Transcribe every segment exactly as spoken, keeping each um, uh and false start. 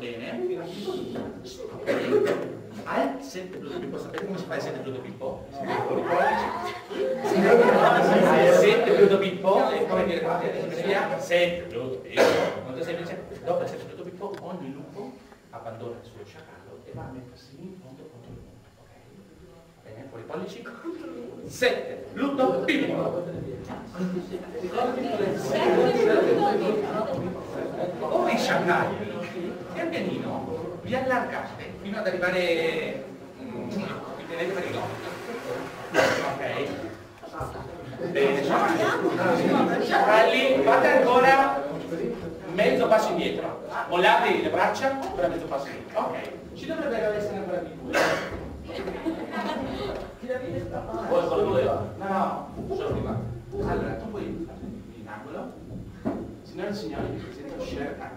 bene? Al sette blu di Pippo, sapete come si fa il sette blu di Pippo? Al sette blu di Pippo, e come dire, sette blu di Pippo, molto semplice. Dopo il sette blu di Pippo, ogni lupo abbandona il suo sciacallo e va a mettersi in fondo contro il lupo. Ok? Bene, fuori i pollici. sette blu di Pippo. Ora i sciacalli, pian pianino, vi allargate fino ad arrivare, mm, vi tenete per il lotte. Ok? Bene, sciacalli. Sciacalli, fate ancora mezzo passo indietro. Mollate le braccia per mezzo passo indietro. Ok, ci dovrebbe essere ancora di due. Vuoi solo no, no, solo di qua. Allora, tu puoi fare in angolo. Signore e signori, vi presento Shere Khan.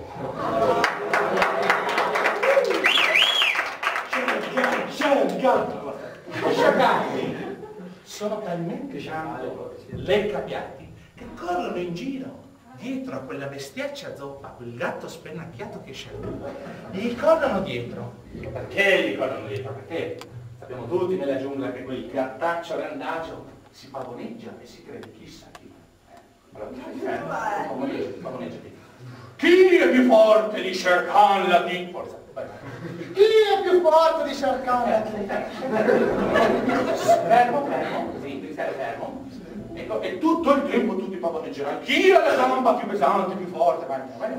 I sciacalli sono talmente tanto leccapiatti che corrono in giro dietro a quella bestiaccia zoppa, quel gatto spennacchiato che scende. Gli corrono dietro. Perché gli corrono dietro? Perché sappiamo tutti nella giungla che quel gattaccio randagio si pavoneggia e si crede chissà chi. Allora, pavoneggiati. Chi è più forte di Shere Khan la Pippo? Chi è più forte di Shere Khan la Pippo? Fermo, fermo, così, devi stare fermo. Ecco, e tutto il tempo tutti pavoneggeranno. Chi ha la zampa più pesante, più forte? Vai, vai,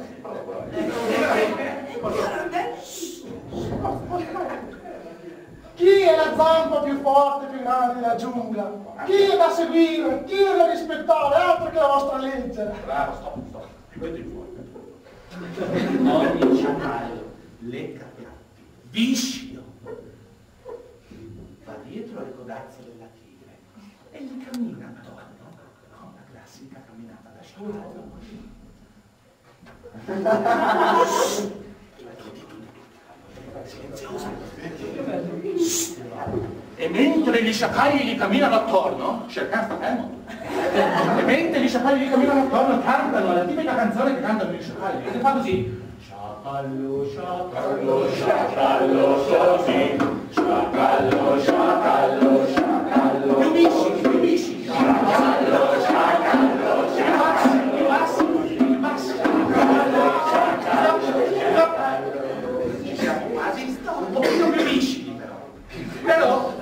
chi è la zampa più forte, più grande della giungla? Chi è da seguire? Chi è da rispettare? Altro che la vostra legge. Bravo, stop, stop. Ripeto in fuori. Ogni sciacallo lecca piatti, viscido, va dietro al codazzo della tigre e gli cammina attorno con la classica camminata da sciacallo. Silenziosa. E mentre gli sciacalli gli camminano attorno, Shere Khan sta fermo. E mentre gli sciacalli gli camminano attorno cantano la tipica canzone che cantano gli sciacalli. E fa così. Sciacallo, sciacallo, sciacallo, così. Sciacallo, sciacallo, sciacallo. Più bisci, più bisci. Sciacallo, sciacallo, sciacallo. Più bassi, più bassi. Sciacallo, sciacallo. Ci siamo quasi. Un pochino più viscidi però. Però,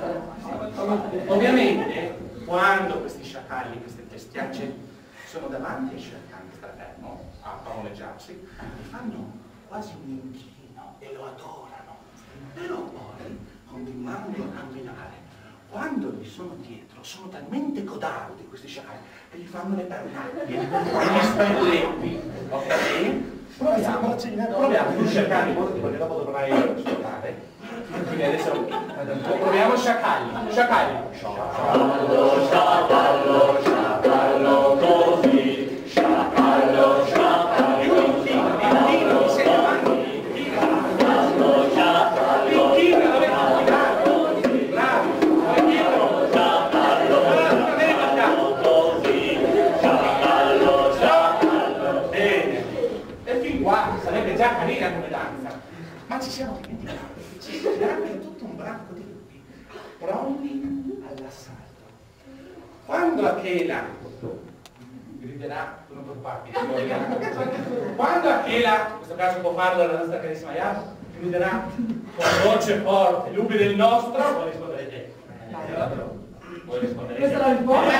ovviamente, quando questi sciacalli, queste bestiacce, sono davanti ai Shere Khan che sta fermo a pavoneggiarsi, gli fanno quasi un inchino e lo adorano. Però poi, continuando a camminare, quando gli sono dietro, sono talmente codardi questi sciacalli che gli fanno le pernacchie e gli spelletti. Ok? Proviamo, proviamo, tu sciacalli, perché dopo dovrai ascoltare. Quindi adesso proviamo sciacalli, sciacalli. Sciacallo, sciacallo, sciacallo così, sciacallo, sciacallo, l'inchino, l'inchino, mi sei avanti, sciacallo, sciacallo, l'inchino, dove ti bravo, l'inchino, sciacallo, così, sciacallo, sciacallo, bene. E fin qua sarebbe già carina come danza, ma ci siamo dimenticati. C'è anche tutto un branco di lupi pronti all'assalto. Quando Akela griderà, tu non preoccuparti, quando Akela, in questo caso può farlo la nostra carissima Yara, griderà con voce forte, lupi del nostro, vuoi rispondere te? Vuoi rispondere te? Questa la risposta?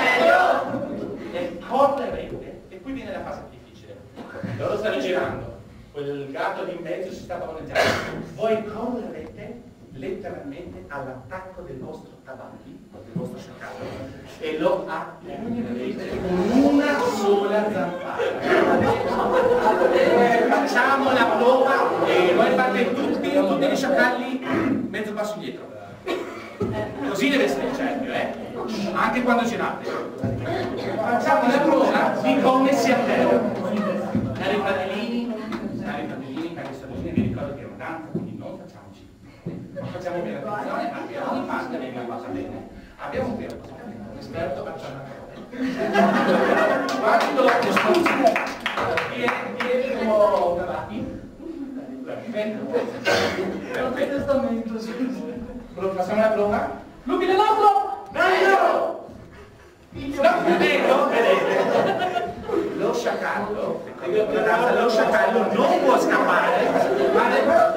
E correrete, e qui viene la fase difficile. Loro stanno girando. Quel gatto di in mezzo si sta pavoneggiando. Voi correrete letteralmente all'attacco del vostro tavanti, del vostro sciacallo, e lo appugnerete con una sola zampata. Facciamo la prova e voi fate tutti, tutti gli sciacalli mezzo passo indietro. Così deve essere il cerchio, eh? Anche quando girate. Facciamo la prova di come si atterra. Cari fratellini, cari fratellini, cari sorellini, vi ricordo che è una danza, quindi non facciamoci. Facciamo bene attenzione, abbiamo un maschio che venga fatta bene. Abbiamo un vero un esperto calciatore. Quando vieni, vieni come davanti. Perfetto. Perfetto. Testamento, Facciamo la prova? Lupi dell'altro! Meglio! No, vedete, vedete? Lo sciacallo, lo sciacallo non può scappare, ma deve...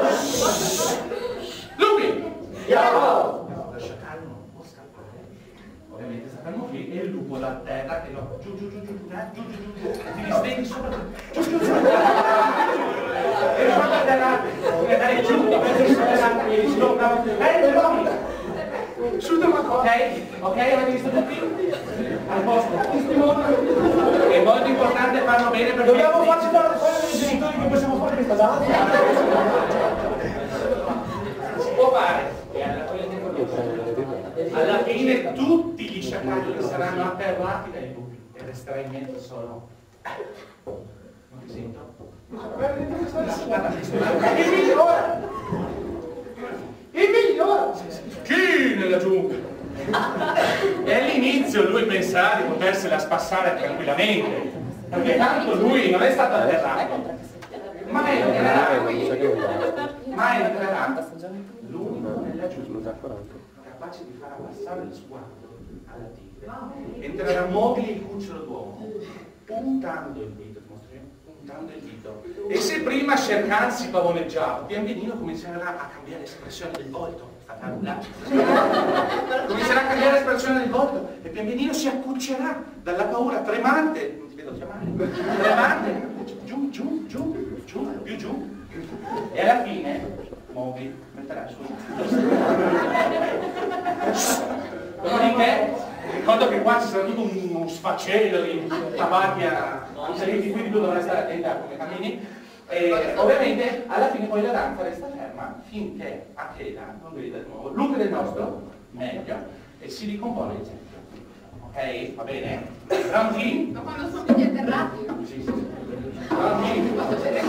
Lupi! Lo sciacallo non può scappare. Ovviamente sappiamo che è il lupo da terra che lo... Giù, giù, giù, giù, giù, giù, giù, giù, ti risvendi sopra... Giù, giù, giù! E poi da terra, come dai giù, di mezzo di terra, e di sopra... Eh, le vomita! Ok, ok, avete visto tutti? Al posto. È molto importante farlo bene perché... Dobbiamo farci fare dei genitori che possiamo fare questa danza. Si può fare. E alla, alla fine tutti gli sciacalli saranno atterrati dai lupi e resterà in mezzo solo. Non ti sento? Il migliore! Il migliore! Chi nella giungla? E all'inizio lui pensava di potersela spassare tranquillamente, perché tanto lui non è stato atterrato, ma entrerà, ma entrerà l'unico nella giungla capace di far abbassare lo sguardo alla tigre. Entrerà Mowgli, il cucciolo d'uomo, puntando il dito, ti mostreremo, puntando il dito. E se prima Shere Khan si pavoneggiava, pian pianino comincerà a cambiare espressione del volto. Comincerà a cambiare l'espressione del volto e pian pianino si accuccerà dalla paura, tremante, non ti vedo chiamare, tremante, giù, giù, giù, giù, più giù, e alla fine Mowgli metterà su. Dopodiché, ricordo che qua ci sarà tutto uno sfacelo di tabacchia, quindi tu dovrai stare attenta a come cammini. E ovviamente alla fine poi la danza resta ferma finché Akela non veda di nuovo l'uno del nostro meglio e si ricompone il centro. Ok? Va bene? Pronti? Ma quando sono tutti atterrati? Sì, sì. Pronti?